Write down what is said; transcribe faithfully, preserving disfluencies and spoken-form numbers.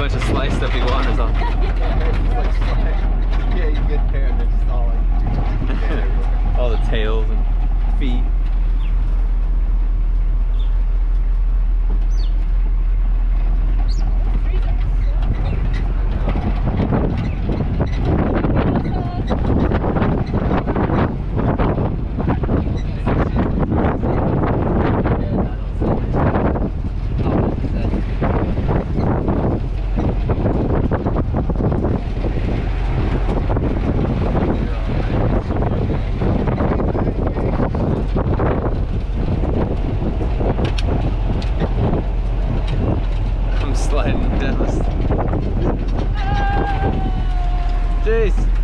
bunch of sliced up iguanas on. Yeah, you get there and they're just all like all the tails and feet. Sliding down this. Jeez.